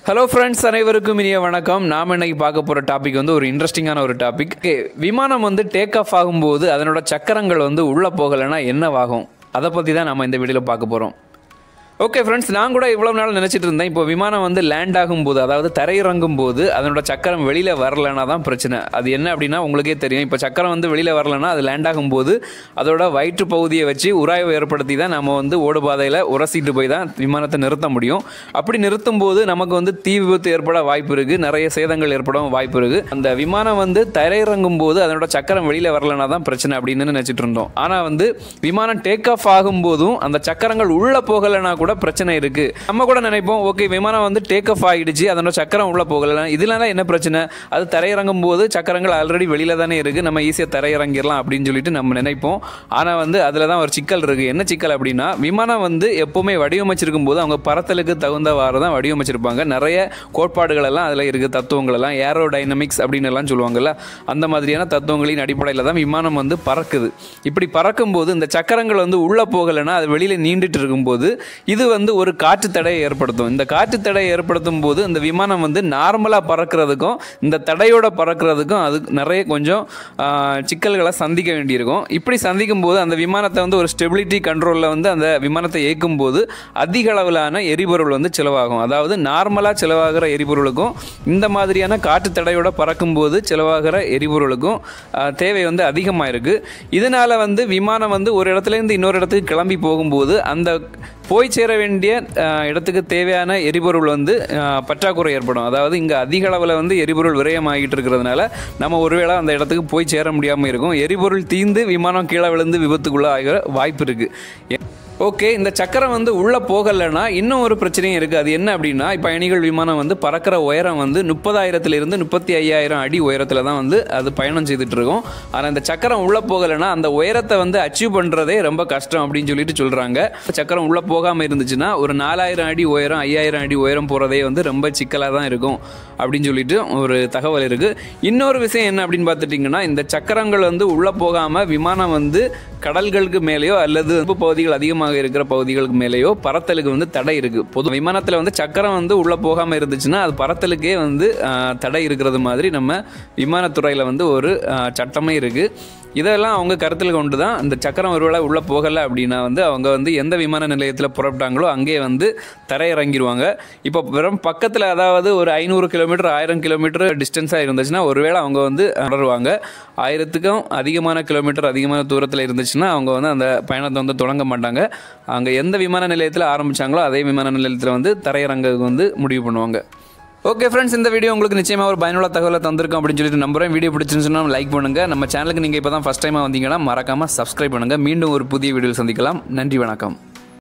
Hello friends, அனைவருக்கும் இனிய வணக்கம். நாம் இன்னைக்கு பார்க்க போகிற டாபிக் வந்து ஒரு இன்ட்ரெஸ்டிங்கான ஒரு டாபிக். விமானம் வந்து டேக் ஆஃப் ஆகும்போது அதனோட சக்கரங்கள் வந்து உள்ளே போகலைன்னா என்னவாகும், அதை பற்றி தான் நம்ம இந்த வீடியோவில் பார்க்க போகிறோம். ஓகே ஃப்ரெண்ட்ஸ், நான் கூட இவ்வளோ நாள் நினச்சிட்டு இருந்தேன், இப்போ விமானம் வந்து லேண்ட் ஆகும்போது, அதாவது தரையிறங்கும் போது அதனோட சக்கரம் வெளியில் வரலைன்னா தான் பிரச்சனை. அது என்ன அப்படின்னா உங்களுக்கே தெரியும். இப்போ சக்கரம் வந்து வெளியில் வரலைன்னா அது லேண்ட் ஆகும்போது அதோட வயிற்று பகுதியை வச்சு உராய்வு ஏற்படுத்தி தான் நம்ம வந்து ஓடுபாதையில் உரசிட்டு போய் தான் விமானத்தை நிறுத்த முடியும். அப்படி நிறுத்தும் போது நமக்கு வந்து தீ விபத்து ஏற்பட வாய்ப்பு இருக்குது, நிறைய சேதங்கள் ஏற்பட வாய்ப்பு இருக்குது. அந்த விமானம் வந்து தரையிறங்கும் போது அதனோட சக்கரம் வெளியில் வரலைன்னா தான் பிரச்சனை அப்படின்னு நினச்சிட்டு இருந்தோம். ஆனால் வந்து விமானம் டேக் ஆஃப் ஆகும்போதும் அந்த சக்கரங்கள் உள்ளே போகலைன்னா கூட பிரச்சனை இருக்கு. நம்ம கூட நினைப்போம், ஓகே விமானம் வந்து டேக் ஆஃப் ஆகிடுச்சு, அதனோட சக்கரம் உள்ள போகல, இதனால என்ன பிரச்சனை, அது தரையிறங்கும் போது சக்கரங்கள் ஆல்ரெடி வெளியில தானே இருக்கு, நம்ம ஈஸியாக தரையிறங்கிடலாம் அப்படின்னு சொல்லிட்டு நம்ம நினைப்போம். ஆனால் வந்து அதில் தான் ஒரு சிக்கல் இருக்கு. என்ன சிக்கல் அப்படின்னா, விமானம் வந்து எப்பவுமே வடிவமைச்சிருக்கும் போது அவங்க பறத்தலுக்கு தகுந்தவாறு தான் வடிவமைச்சிருப்பாங்க. நிறைய கோட்பாடுகள் எல்லாம் அதில் இருக்கு, தத்துவங்கள் எல்லாம் ஏரோடைனமிக்ஸ் அப்படின்னு எல்லாம் சொல்லுவாங்கல்ல, அந்த மாதிரியான தத்துவங்களின் அடிப்படையில் தான் விமானம் வந்து பறக்குது. இப்படி பறக்கும்போது இந்த சக்கரங்கள் வந்து உள்ள போகலைன்னா அது வெளியில நீண்டுட்டு இருக்கும்போது இது வந்து ஒரு காற்று தடையை ஏற்படுத்தும். இந்த காற்று தடையை ஏற்படுத்தும் போது இந்த விமானம் வந்து நார்மலாக பறக்கிறதுக்கும் இந்த தடையோட பறக்கிறதுக்கும் அது நிறைய கொஞ்சம் சிக்கல்களை சந்திக்க வேண்டியிருக்கும். இப்படி சந்திக்கும் போது அந்த விமானத்தை வந்து ஒரு ஸ்டெபிலிட்டி கண்ட்ரோலில் வந்து அந்த விமானத்தை இயக்கும் போது அதிக அளவிலான எரிபொருள் வந்து செலவாகும். அதாவது நார்மலாக செலவாகிற எரிபொருளுக்கும் இந்த மாதிரியான காற்று தடையோட பறக்கும் போது செலவாகிற எரிபொருளுக்கும் தேவை வந்து அதிகமாக இருக்குது. இதனால் வந்து விமானம் வந்து ஒரு இடத்துலேருந்து இன்னொரு இடத்துக்கு கிளம்பி போகும்போது அந்த போய் சேர வேண்டிய இடத்துக்கு தேவையான எரிபொருள் வந்து பற்றாக்குறை ஏற்படும். அதாவது இங்கே அதிக அளவில் வந்து எரிபொருள் விரயமாகிட்டு இருக்கிறதுனால நம்ம ஒருவேளை அந்த இடத்துக்கு போய் சேர முடியாமல் இருக்கும். எரிபொருள் தீர்ந்து விமானம் கீழே விழுந்து விபத்துக்குள்ளே ஆகிற வாய்ப்பு இருக்குது. ஓகே, இந்த சக்கரம் வந்து உள்ளே போகலைன்னா இன்னும் ஒரு பிரச்சனையும் இருக்குது. அது என்ன அப்படின்னா, இப்போ பயணிகள் விமானம் வந்து பறக்கிற உயரம் வந்து 30,000 35,000 அடி உயரத்தில் தான் வந்து அது பயணம் செய்துட்டு இருக்கும். ஆனால் இந்த சக்கரம் உள்ளே போகலைன்னா அந்த உயரத்தை வந்து அச்சீவ் பண்ணுறதே ரொம்ப கஷ்டம் அப்படின்னு சொல்லிட்டு சொல்கிறாங்க. சக்கரம் உள்ளே போகாமல் இருந்துச்சுன்னா ஒரு 4,000 அடி உயரம் 5,000 அடி உயரம் போகிறதே வந்து ரொம்ப சிக்கலாக தான் இருக்கும் அப்படின்னு சொல்லிட்டு ஒரு தகவல் இருக்குது. இன்னொரு விஷயம் என்ன அப்படின்னு பார்த்துட்டிங்கன்னா, இந்த சக்கரங்கள் வந்து உள்ளே போகாமல் விமானம் வந்து கடல்களுக்கு மேலேயோ அல்லது பகுதிகள் அதிகமாக இருக்கிற பகுதிகளுக்கு மேலேயோ பறத்தலுக்கு வந்து தடை இருக்கு. பொது விமானத்தில் வந்து சக்கரம் வந்து உள்ள போகாமல் இருந்துச்சுன்னா அது பறத்தலுக்கே வந்து தடை இருக்கிறது மாதிரி நம்ம விமானத்துறையில் வந்து ஒரு சட்டமே இருக்கு. இதெல்லாம் அவங்க கருத்தில் கொண்டு தான் இந்த சக்கரம் ஒருவேளை உள்ளே போகலை அப்படின்னா வந்து அவங்க வந்து எந்த விமான நிலையத்தில் புறப்பட்டாங்களோ அங்கே வந்து தரையிறங்கிடுவாங்க. இப்போ வெறும் பக்கத்தில், அதாவது ஒரு 500 கிலோமீட்டர் 1000 கிலோமீட்டர் டிஸ்டன்ஸாக இருந்துச்சுன்னா ஒருவேளை அவங்க வந்து தொடருவாங்க. 1000க்கும் அதிகமான கிலோமீட்டர் அதிகமான தூரத்தில் இருந்துச்சுன்னா அவங்க வந்து அந்த பயணத்தை வந்து தொடங்க மாட்டாங்க. அங்கே எந்த விமான நிலையத்தில் ஆரம்பித்தாங்களோ அதே விமான நிலையத்தில் வந்து தரையிறங்கிறதுக்கு வந்து முடிவு பண்ணுவாங்க. ஓகே ஃப்ரெண்ட்ஸ், இந்த வீடியோ உங்களுக்கு நிச்சயமாக ஒரு பயனுள்ள தகவலை தந்திருக்கும் அப்படின்னு சொல்லிட்டு நம்புறேன். வீடியோ பிடிச்சிருந்துச்சுன்னா லைக் பண்ணுங்கள். நம்ம சேனலுக்கு நீங்கள் இப்போ தான் ஃபஸ்ட் டைமாக வந்தீங்கன்னா மறக்காமல் சப்ஸ்கிரைப் பண்ணுங்கள். மீண்டும் ஒரு புதிய வீடியோவில் சந்திக்கலாம். நன்றி, வணக்கம்.